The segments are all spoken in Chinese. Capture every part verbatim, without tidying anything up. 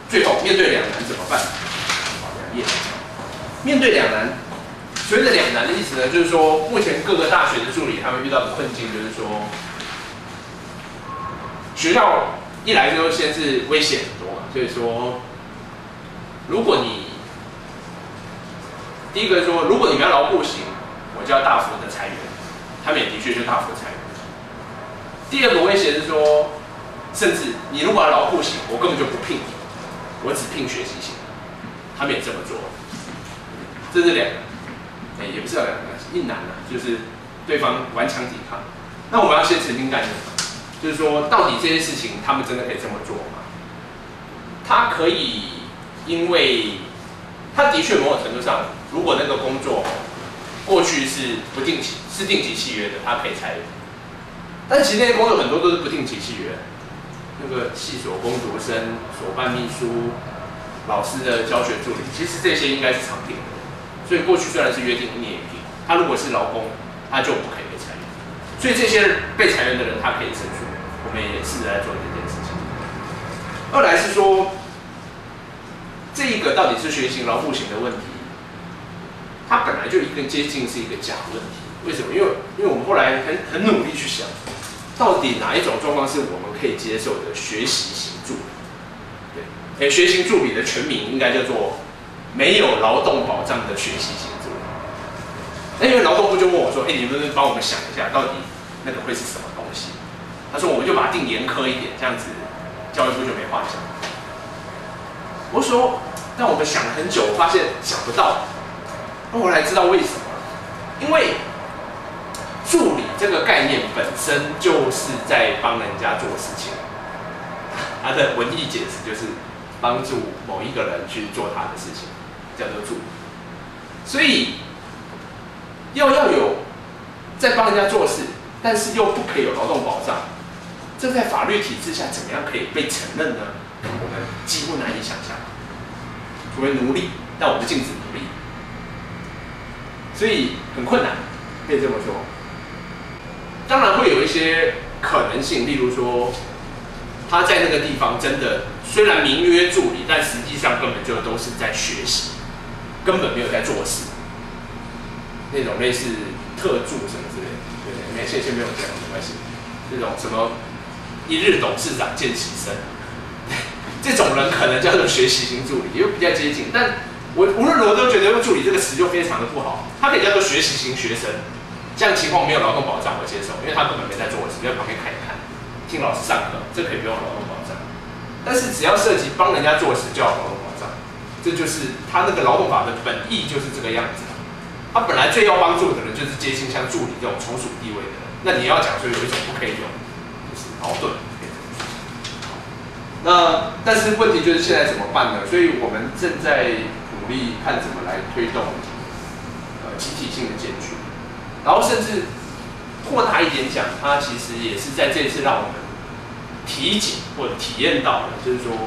最后面对两难怎么办？好，两页。面对两难，所谓的两难的意思呢，就是说目前各个大学的助理他们遇到的困境，就是说学校一来就先是危险很多嘛，所以说如果你第一个说，如果你们要劳步行，我就要大幅的裁员，他们也的确就大幅裁员。第二个威胁是说，甚至你如果要劳步行，我根本就不聘你，我只聘学习型，他们也这么做。这是两个，哎、欸，也不是两个，一难啊，就是对方顽强抵抗。那我们要先澄清概念，就是说，到底这些事情他们真的可以这么做吗？他可以，因为他的确某种程度上，如果那个工作过去是不定期、是定期契约的，他可以裁员。但其实那些工作很多都是不定期契约，那个系所工读生、所办秘书、老师的教学助理，其实这些应该是常定的。所以过去虽然是约定一年一聘，他如果是劳工，他就不可以被裁员。所以这些被裁员的人，他可以申诉。我们也试着来做这件事情。二来是说，这一个到底是学型劳步型的问题，它本来就一个接近是一个假问题。为什么？因为因为我们后来很很努力去想，到底哪一种状况是我们可以接受的学习型助理？对，哎，学习助理的全名应该叫做没有劳动保障的学习型助理。那因为劳动部就问我说：“哎，你们能帮我们想一下，到底那个会是什么东西？”他说：“我们就把它定严苛一点，这样子教育部就没话讲。”我说：“但我们想了很久，我发现想不到。那我来知道为什么？因为助理这个概念本身就是在帮人家做事情。它的文艺解释就是帮助某一个人去做他的事情，叫做助理。所以要要有在帮人家做事，但是又不可以有劳动保障，这在法律体制下怎么样可以被承认呢？我们几乎难以想象。除非奴隶，但我们禁止奴隶，所以很困难，可以这么说。当然会有一些可能性，例如说，他在那个地方真的虽然名曰助理，但实际上根本就都是在学习，根本没有在做事。那种类似特助什么之类的，对不对？没，现在没有这样，没关系。这种什么一日董事长见习生，这种人可能叫做学习型助理，又比较接近。但我无论如何都觉得用助理这个词就非常的不好，它可以叫做学习型学生。这样情况没有劳动保障，我接受，因为他根本没在做事，就在旁边看一看，听老师上课，这可以不用劳动保障。但是只要涉及帮人家做事，就要劳动保障。这就是他那个劳动法的本意，就是这个样子。他本来最要帮助的人，就是接近像助理这种从属地位的人。那你要讲说有一种不可以有，就是矛盾。那但是问题就是现在怎么办呢？所以我们正在努力看怎么来推动呃集体性的检举。然后甚至扩大一点讲，它其实也是在这次让我们体检或者体验到的，就是说，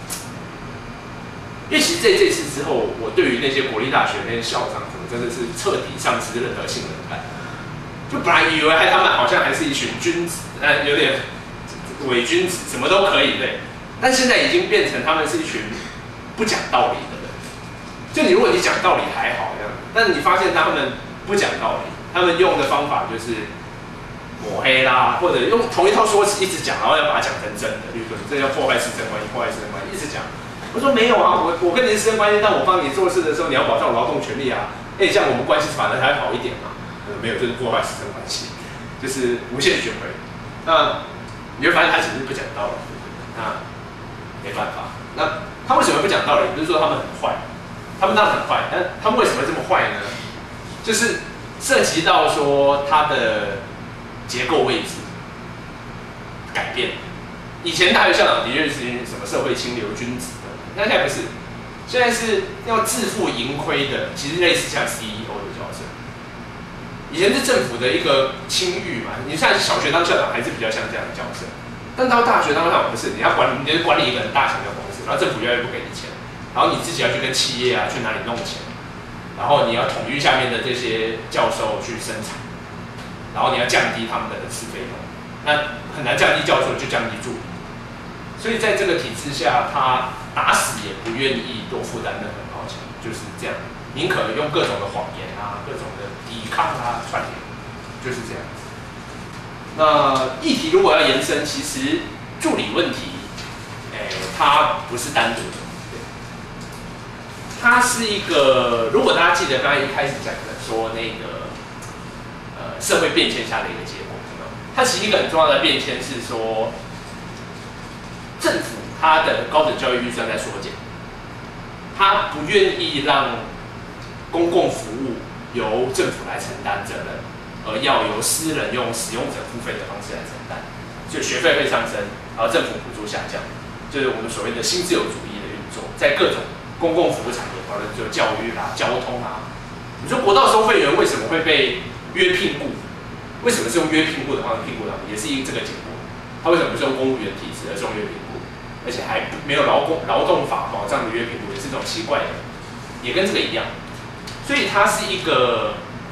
因为其实在这次之后，我对于那些国立大学那些校长，可能真的是彻底丧失任何信任感。就本来以为他们好像还是一群君子，呃，有点伪君子，什么都可以对，但现在已经变成他们是一群不讲道理的人。就你如果你讲道理还好这样，但你发现他们不讲道理。他们用的方法就是抹黑啦，或者用同一套说辞一直讲，然后要把它讲成真的。比如说，这叫破坏师生关系，破坏师生关系，一直讲。我说没有啊，我我跟你是师生关系，但我帮你做事的时候，你要保障我劳动权利啊。哎，这样我们关系反而才会好一点嘛。呃，没有，就是破坏师生关系，就是无限循环。那你会发现他只是不讲道理，那没办法。那他为什么不讲道理？不是说他们很坏，他们当然很坏，但他们为什么会这么坏呢？就是涉及到说它的结构位置改变。以前大学校长的确是什么社会清流君子的，那现在不是，现在是要自负盈亏的，其实类似像 C E O 的角色。以前是政府的一个清誉嘛，你像小学当校长还是比较像这样的角色，但到大学当校长不是，你要管理，你要管理一个很大型的公司，然后政府越来越不给你钱，然后你自己要去跟企业啊去哪里弄钱。然后你要统御下面的这些教授去生产，然后你要降低他们的人事费用，那很难降低教授，就降低助理。所以在这个体制下，他打死也不愿意多负担任何保险，就是这样，宁可用各种的谎言啊，各种的抵抗啊，串联，就是这样子。那议题如果要延伸，其实助理问题，哎、欸，它不是单独的，对，它是一个，如果大家记得刚才一开始讲的说那个，呃，社会变迁下的一个结果，有没有？它其实一个很重要的变迁是说，政府它的高等教育预算在缩减，它不愿意让公共服务由政府来承担责任，而要由私人用使用者付费的方式来承担，所以学费会上升，然后政府补助下降，就是我们所谓的新自由主义的运作，在各种公共服务产业，包括就教育啦、交通啊。你说国道收费员为什么会被约聘雇？为什么是用约聘雇的方式聘雇他们？也是一这个结果。他为什么不是用公务员体制，而是用约聘雇？而且还没有劳工劳动法保障的约聘雇，也是这种奇怪的，也跟这个一样。所以它是一个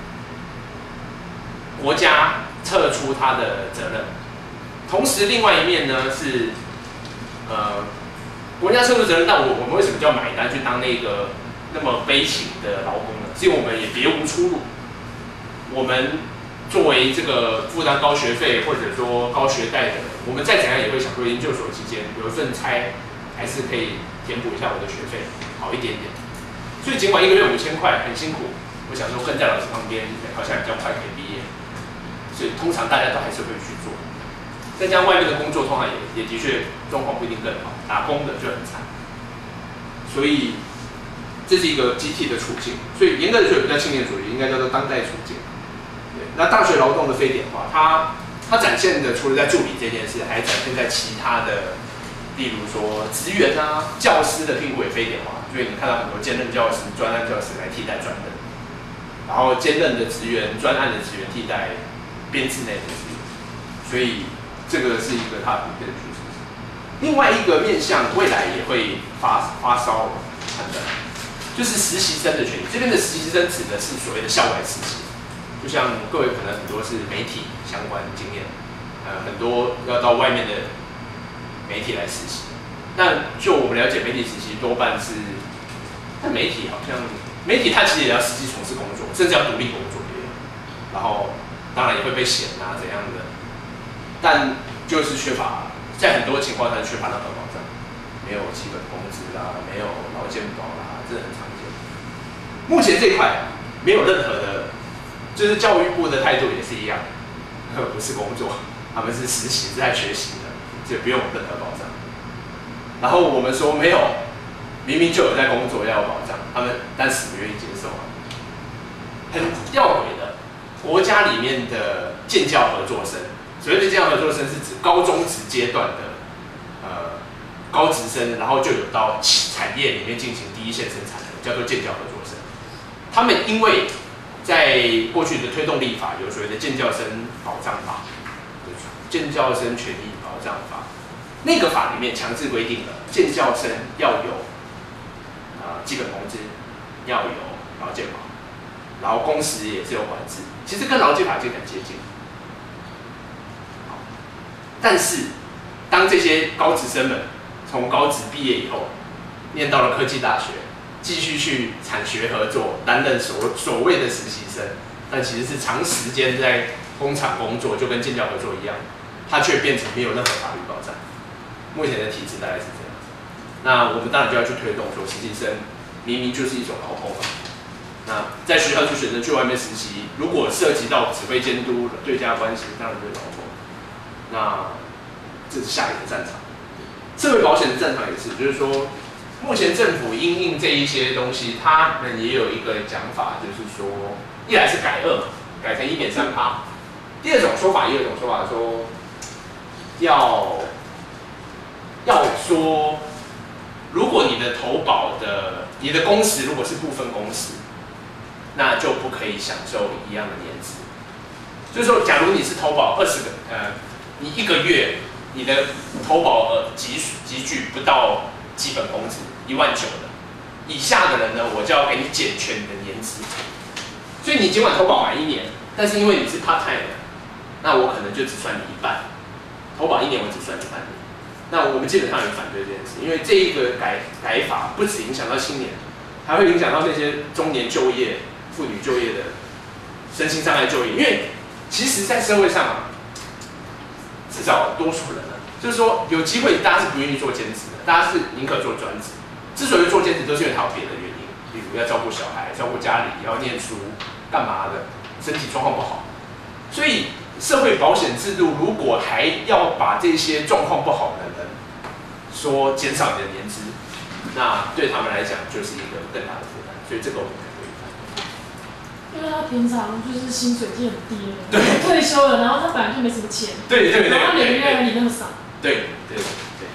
国家撤出它的责任，同时另外一面呢是，呃，国家撤出责任，但我我们为什么叫买单去当那个那么悲情的劳工呢？是因为我们也别无出路，我们作为这个负担高学费或者说高学贷的人，我们再怎样也会想说，研究所期间有一份差，还是可以填补一下我的学费，好一点点。所以尽管一个月五千块很辛苦，我想说跟在老师旁边，好像比较快可以毕业，所以通常大家都还是会去做。再加上外面的工作通常也也的确状况不一定更好，打工的就很惨。所以这是一个集体的处境。所以严格的说，比较青年主义，应该叫做当代处境。对，那大学劳动的非典化，它它展现的除了在助理这件事，还展现在其他的，例如说职员啊、教师的聘雇也非典化。所以你看到很多兼任教师、专案教师来替代专任，然后兼任的职员、专案的职员替代编制内的职员，所以这个是一个它普遍的趋势。另外一个面向，未来也会发发烧判断，就是实习生的权益。这边的实习生指的是所谓的校外实习，就像各位可能很多是媒体相关经验，呃，很多要到外面的媒体来实习。但就我们了解，媒体实习多半是，但媒体好像媒体它其实也要实际从事工作，甚至要独立工作也有，然后当然也会被嫌啊怎样的，但就是缺乏，在很多情况下缺乏任何保障，没有基本工资啦，没有劳健保啦，这很常见。目前这一块没有任何的，就是教育部的态度也是一样，不是工作，他们是实习，是在学习的，就不用任何保障。然后我们说没有，明明就有在工作要有保障，他们但死不愿意接受啊。很吊诡的，国家里面的建教合作生，所谓的建教合作生是指高中职阶段的呃高职生，然后就有到产业里面进行第一线生产的，叫做建教合作生。他们因为在过去的推动立法有所谓的建教生保障法、建教生权益保障法。那个法里面强制规定了，建教生要有呃基本工资，要有劳健保，然后工时也是有管制，其实跟劳基法已经很接近。好，但是当这些高职生们从高职毕业以后，念到了科技大学，继续去产学合作，担任所所谓的实习生，但其实是长时间在工厂工作，就跟建教合作一样，它却变成没有任何法律保障。目前的体制大概是这样子，那我们当然就要去推动说，实习生明明就是一种劳工嘛。那在学校去选择去外面实习，如果涉及到指挥监督、对价关系，当然就是劳工。那这是下一个战场。社会保险的战场也是，就是说，目前政府因应这一些东西，他们也有一个讲法，就是说，一来是改二嘛，改成一点三趴；第二种说法，也有一种说法说，要。要说，如果你的投保的你的工时如果是部分工时，那就不可以享受一样的年资。就是说，假如你是投保二十个，呃，你一个月你的投保额集集聚不到基本工资一万九的以下的人呢，我就要给你减全你的年资。所以你尽管投保满一年，但是因为你是 part time 的，那我可能就只算你一半，投保一年我只算你半年。 那我们基本上也反对这件事，因为这一个改改法不只影响到青年，还会影响到那些中年就业、妇女就业的身心障碍就业。因为其实，在社会上啊，至少多数人啊，就是说有机会，大家是不愿意做兼职的，大家是宁可做专职。之所以做兼职，都是因为他有别的原因，例如要照顾小孩、照顾家里、要念书、干嘛的，身体状况不好。所以社会保险制度如果还要把这些状况不好的人说减少你的年资，那对他们来讲就是一个更大的负担。所以这个我们可以反因为他平常就是薪水已经很低了， 对， 退休了，然后他本来就没什么钱， 对对对， 然后每个月还领那么少， 对对对，